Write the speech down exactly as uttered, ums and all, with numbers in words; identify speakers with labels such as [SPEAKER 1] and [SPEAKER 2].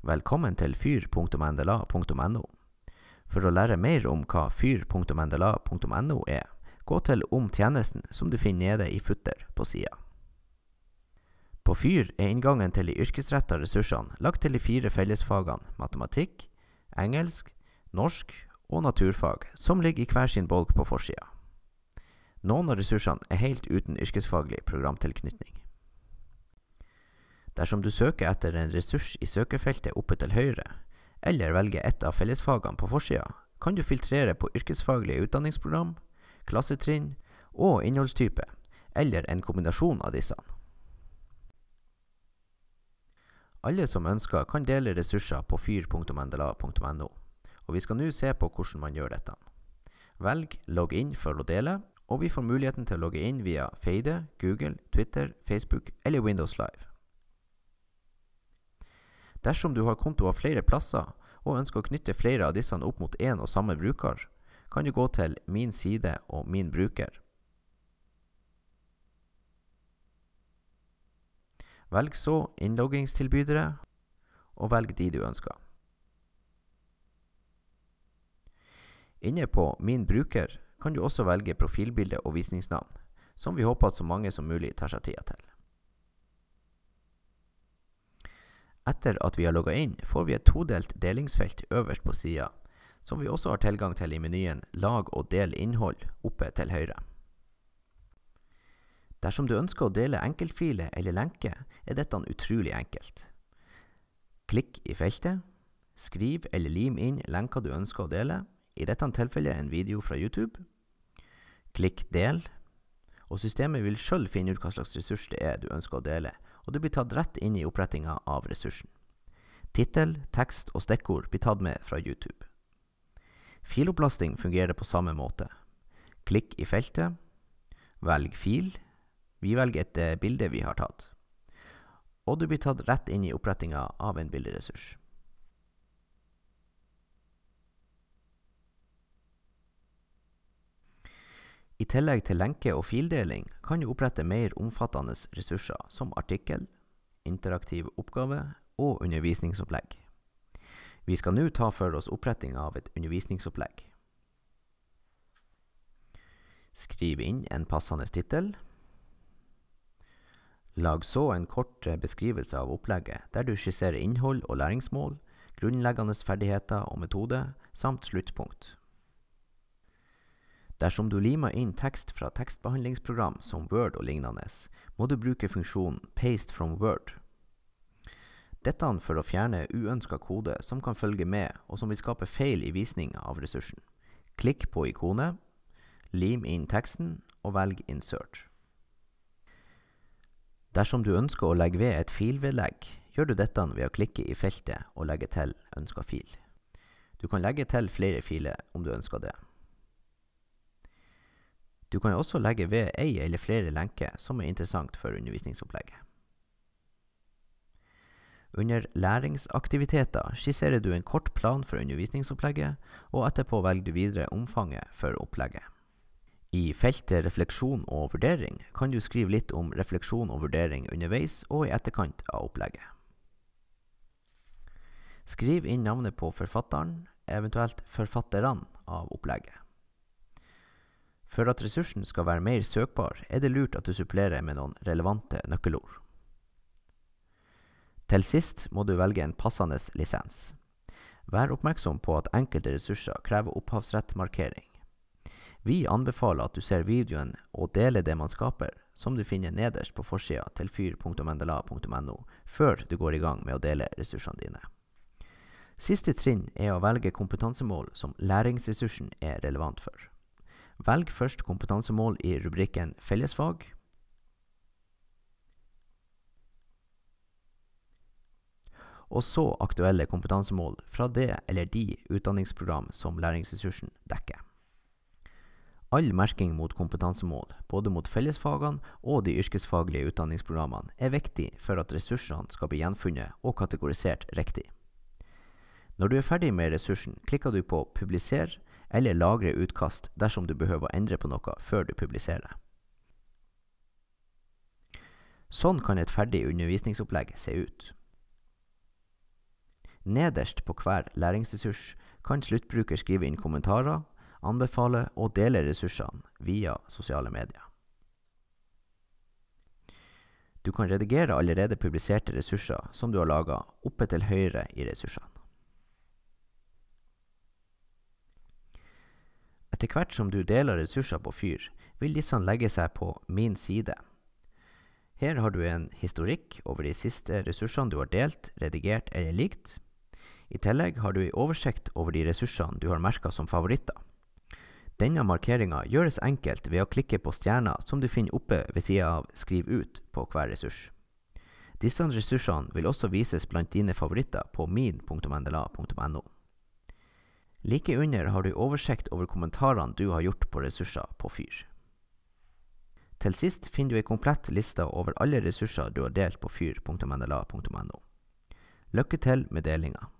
[SPEAKER 1] Velkommen til fyr punktum n d l a punktum n o. For å lære mer om hva fyr punktum n d l a punktum n o er, gå til om tjenesten som du finner nede i footer på sida. På Fyr er inngangen til de yrkesrettede ressursene lagt til de fire fellesfagene matematikk, engelsk, norsk og naturfag, som ligger i hver sin bolk på forsida. Noen av ressursene er helt uten yrkesfaglig programtilknytning. Dersom du søker etter en ressurs i søkefeltet oppe til høyre, eller velger et av fellesfagene på forsida, kan du filtrere på yrkesfaglige utdanningsprogram, klassetrinn og innholdstype, eller en kombinasjon av disse. Alle som ønsker kan dele ressurser på fyr punktum n d l a punktum n o, og vi skal nå se på hvordan man gjør dette. Velg logg inn for å dele, og vi får muligheten til å logge inn via Feide, Google, Twitter, Facebook eller Windows Live. Dersom du har konto av flere plasser og ønsker å knytte flere av disse opp mot en og samme bruker, kan du gå til Min side og Min bruker. Velg så innloggingstilbydere, og velg de du ønsker. Inne på Min bruker kan du også velge profilbilde og visningsnavn, som vi håper at så mange som mulig tar seg tida til. Etter at vi har logget inn, får vi et todelt delingsfelt øverst på sida, som vi også har tilgang til i menyen Lag og del innhold oppe til høyre. Dersom du ønsker å dele enkeltfiler eller lenke, er dette utrolig enkelt. Klikk i feltet, skriv eller lim inn lenker du ønsker å dele, i dette tilfellet en video fra YouTube. Klikk del, og systemet vil selv finne ut hva slags ressurs det er du ønsker å dele, og du blir tatt rett inn i opprettinga av ressursen. Titel, tekst og stikkord blir tatt med fra YouTube. Filopplasting fungerer på samme måte. Klikk i feltet, velg fil, vi velger et eh, bilde vi har tatt, og du blir tatt rett inn i opprettinga av en bilderessurs. I tillegg til lenke- og fildeling kan du opprette mer omfattende ressurser som artikkel, interaktiv oppgave og undervisningsopplegg. Vi skal nå ta for oss oppretting av et undervisningsopplegg. Skriv inn en passende titel. Lag så en kort beskrivelse av opplegget, der du skisserer innhold og læringsmål, grunnleggende ferdigheter og metode, samt sluttpunkt. Dersom du limer inn tekst fra tekstbehandlingsprogram som Word og lignende, må du bruke funksjonen Paste from Word. Dette for å fjerne uønsket kode som kan følge med og som vil skape feil i visningen av ressursen. Klikk på ikonet, lim inn teksten og velg Insert. Dersom du ønsker å legge ved et filvedlegg, gjør du dette ved å klikke i feltet og legge til ønsket fil. Du kan legge til flere filer om du ønsker det. Du kan også legge ved ei eller flere lenker som er interessant for undervisningsopplegget. Under læringsaktiviteter skisserer du en kort plan for undervisningsopplegget, og etterpå velger du videre omfanget for opplegget. I feltet refleksjon og vurdering kan du skrive litt om refleksjon og vurdering underveis og i etterkant av opplegget. Skriv inn navnet på forfatteren, eventuelt forfatterne av opplegget. For at ressursen skal være mer søkbar, er det lurt at du supplerer med noen relevante nøkkelord. Til sist må du velge en passende lisens. Vær oppmerksom på at enkelte ressurser krever opphavsrettmarkering. Vi anbefaler at du ser videoen og deler det man skaper, som du finner nederst på forsida til fyr punktum n d l a punktum n o, før du går i gang med å dele ressursene dine. Siste trinn er å velge kompetansemål som læringsressursen er relevant for. Velg først kompetansemål i rubrikken Fellesfag. Og så aktuelle kompetansemål fra det eller de utdanningsprogram som læringsressursen dekker. All merking mot kompetansemål, både mot fellesfagene og de yrkesfaglige utdanningsprogrammene, er viktig for at ressursene skal bli gjenfunnet og kategorisert riktig. Når du er ferdig med ressursen, klikker du på Publiser eller lagre utkast dersom du behøver å endre på noe før du publiserer. Sånn kan et ferdig undervisningsopplegg se ut. Nederst på hver læringsressurs kan sluttbruker skrive inn kommentarer, anbefale og dele ressursene via sosiale medier. Du kan redigere allerede publiserte ressurser som du har laget oppe til høyre i ressursene. Etter hvert som du deler ressurser på Fyr, vil disse legge seg på Min side. Her har du en historikk over de siste ressursene du har delt, redigert eller likt. I tillegg har du en oversikt over de ressursene du har merket som favoritter. Denne markeringen gjøres enkelt ved å klikke på stjerner som du finner oppe ved siden av Skriv ut på hver ressurs. Disse ressursene vil også vises blant dine favoritter på min punktum n d l a punktum n o. Like under har du oversikt over kommentarene du har gjort på ressurser på Fyr. Til sist finner du en komplett liste over alle ressurser du har delt på fyr punktum n d l a punktum n o. Lykke til med delinga!